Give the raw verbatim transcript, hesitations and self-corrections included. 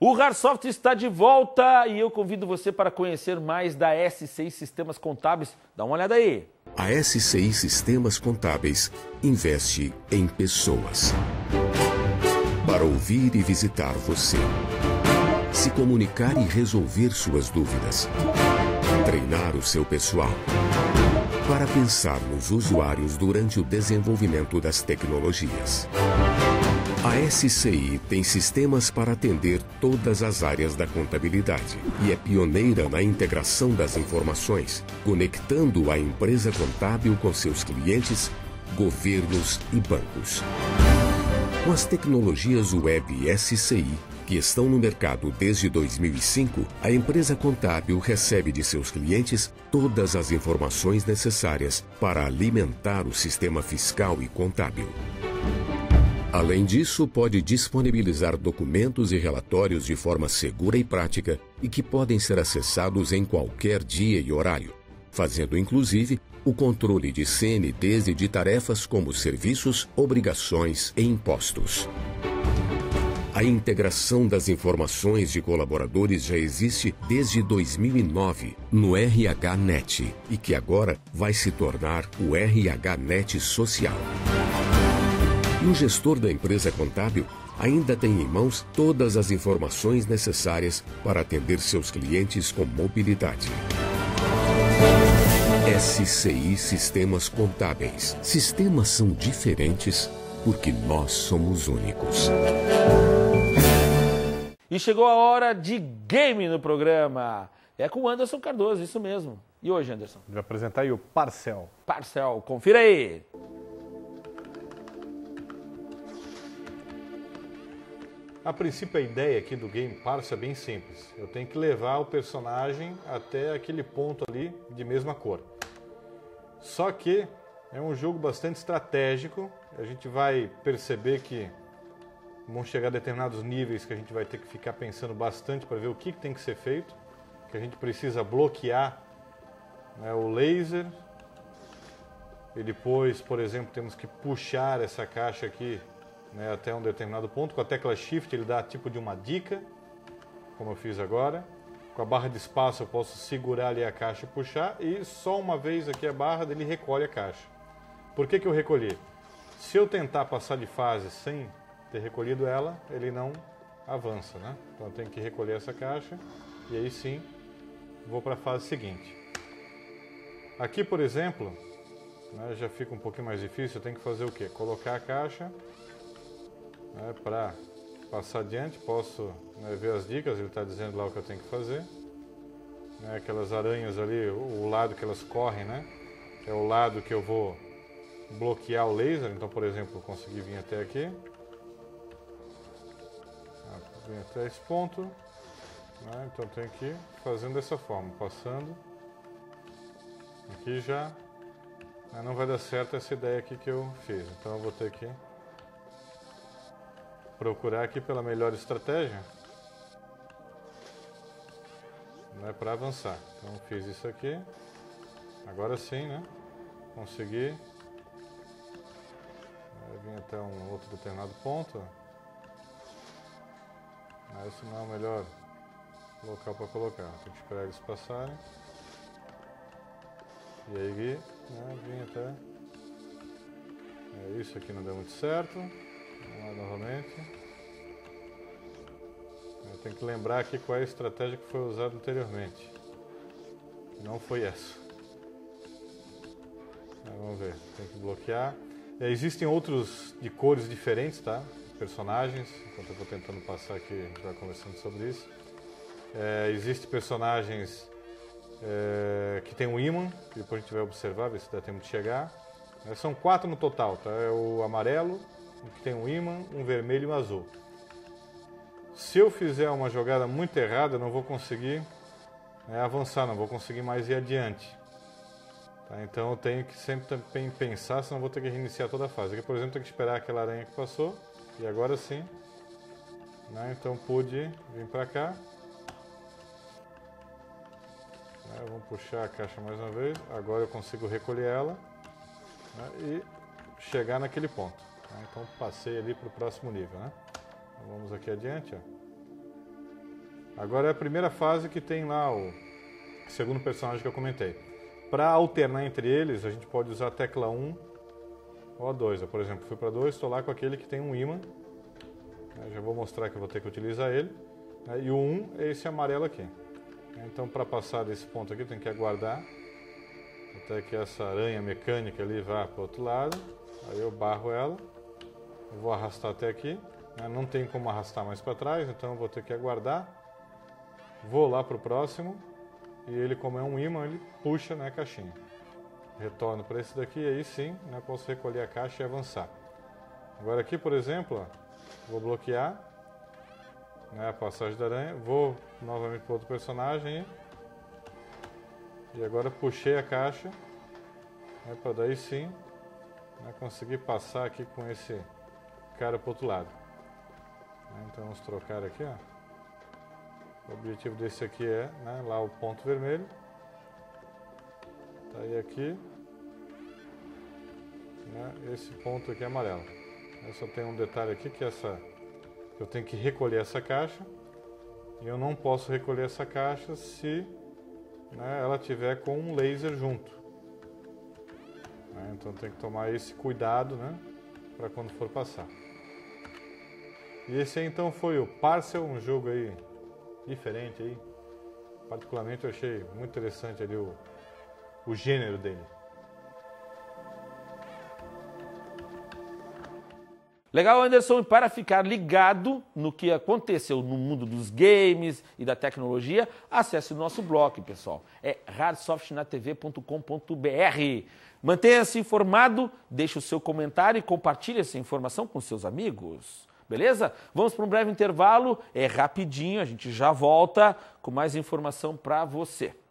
O Harsoft está de volta e eu convido você para conhecer mais da S C I Sistemas Contábeis. Dá uma olhada aí. A S C I Sistemas Contábeis investe em pessoas. Para ouvir e visitar você. Se comunicar e resolver suas dúvidas. Treinar o seu pessoal. Para pensar nos usuários durante o desenvolvimento das tecnologias. A S C I tem sistemas para atender todas as áreas da contabilidade e é pioneira na integração das informações, conectando a empresa contábil com seus clientes, governos e bancos. Com as tecnologias Web S C I, que estão no mercado desde dois mil e cinco, a empresa contábil recebe de seus clientes todas as informações necessárias para alimentar o sistema fiscal e contábil. Além disso, pode disponibilizar documentos e relatórios de forma segura e prática e que podem ser acessados em qualquer dia e horário, fazendo inclusive o controle de C N Ts e de tarefas como serviços, obrigações e impostos. A integração das informações de colaboradores já existe desde dois mil e nove no R H Net e que agora vai se tornar o R H Net Social. E o gestor da empresa contábil ainda tem em mãos todas as informações necessárias para atender seus clientes com mobilidade. S C I Sistemas Contábeis. Sistemas são diferentes porque nós somos únicos. E chegou a hora de game no programa. É com o Anderson Cardoso, isso mesmo. E hoje, Anderson? Vou apresentar aí o Parcel. Parcel, confira aí. A princípio, a ideia aqui do game Parcel é bem simples. Eu tenho que levar o personagem até aquele ponto ali de mesma cor. Só que é um jogo bastante estratégico. A gente vai perceber que vão chegar a determinados níveis que a gente vai ter que ficar pensando bastante para ver o que tem que ser feito. Que a gente precisa bloquear, né, o laser. E depois, por exemplo, temos que puxar essa caixa aqui, né, até um determinado ponto. Com a tecla Shift ele dá tipo de uma dica, como eu fiz agora. Com a barra de espaço eu posso segurar ali a caixa e puxar. E só uma vez aqui a barra ele recolhe a caixa. Por que que eu recolhi? Se eu tentar passar de fase sem ter recolhido ela, ele não avança, né? Então eu tenho que recolher essa caixa e aí sim vou para a fase seguinte. Aqui, por exemplo, né, já fica um pouquinho mais difícil. Eu tenho que fazer o quê? Colocar a caixa, né, para passar adiante. Posso, né, ver as dicas, ele está dizendo lá o que eu tenho que fazer, né, aquelas aranhas ali, o lado que elas correm, né, é o lado que eu vou bloquear o laser. Então, por exemplo, eu consegui vir até aqui, vim até esse ponto, né, então eu tenho que ir fazendo dessa forma, passando aqui já, né, não vai dar certo essa ideia aqui que eu fiz. Então eu vou ter que procurar aqui pela melhor estratégia, né, para avançar. Então fiz isso aqui, agora sim, né, consegui, né, vim até um outro determinado ponto. Esse não é o melhor local para colocar, tem que esperar eles passarem. E aí, né, vim até... É, isso aqui não deu muito certo. Vamos lá novamente. Eu tenho que lembrar aqui qual é a estratégia que foi usada anteriormente. Não foi essa. É, vamos ver, tem que bloquear. É, existem outros de cores diferentes, tá? Personagens, enquanto eu vou tentando passar aqui, a gente vai conversando sobre isso. É, existem personagens é, que tem um ímã, que depois a gente vai observar, ver se dá tempo de chegar. É, são quatro no total, tá? É o amarelo, que tem um ímã, um vermelho e um azul. Se eu fizer uma jogada muito errada, eu não vou conseguir, né, avançar, não vou conseguir mais ir adiante. Tá? Então eu tenho que sempre também pensar, senão eu vou ter que reiniciar toda a fase. Aqui, por exemplo, eu tenho que esperar aquela aranha que passou. E agora sim, né, então pude vir para cá, né, vamos puxar a caixa mais uma vez, agora eu consigo recolher ela, né, e chegar naquele ponto, né, então passei ali para o próximo nível, né. Então, vamos aqui adiante, ó. Agora é a primeira fase que tem lá o segundo personagem que eu comentei. Para alternar entre eles, a gente pode usar a tecla um ou a dois. Eu, por exemplo, fui para dois, estou lá com aquele que tem um ímã. Eu já vou mostrar que eu vou ter que utilizar ele. E o um é esse amarelo aqui. Então, para passar desse ponto aqui, tem que aguardar até que essa aranha mecânica ali vá para o outro lado. Aí eu barro ela. Eu vou arrastar até aqui. Não tem como arrastar mais para trás, então eu vou ter que aguardar. Vou lá para o próximo. E ele, como é um ímã, ele puxa, né, a caixinha. Retorno para esse daqui e aí sim, né, posso recolher a caixa e avançar. Agora aqui, por exemplo, ó, vou bloquear, né, a passagem da aranha. Vou novamente para outro personagem. E agora puxei a caixa, né, para daí sim, né, conseguir passar aqui com esse cara para o outro lado. Então vamos trocar aqui, ó. O objetivo desse aqui é, né, lá o ponto vermelho. Tá aí aqui, né, esse ponto aqui é amarelo. Eu só tenho um detalhe aqui que essa, eu tenho que recolher essa caixa e eu não posso recolher essa caixa se, né, ela tiver com um laser junto. Né, então tem que tomar esse cuidado, né, para quando for passar. E esse aí então foi o Parcel, um jogo aí diferente aí. Particularmente eu achei muito interessante ali o, o gênero dele. Legal, Anderson, e para ficar ligado no que aconteceu no mundo dos games e da tecnologia, acesse o nosso blog, pessoal. É hardsoftnatv ponto com ponto br. Mantenha-se informado, deixe o seu comentário e compartilhe essa informação com seus amigos. Beleza? Vamos para um breve intervalo, é rapidinho, a gente já volta com mais informação para você.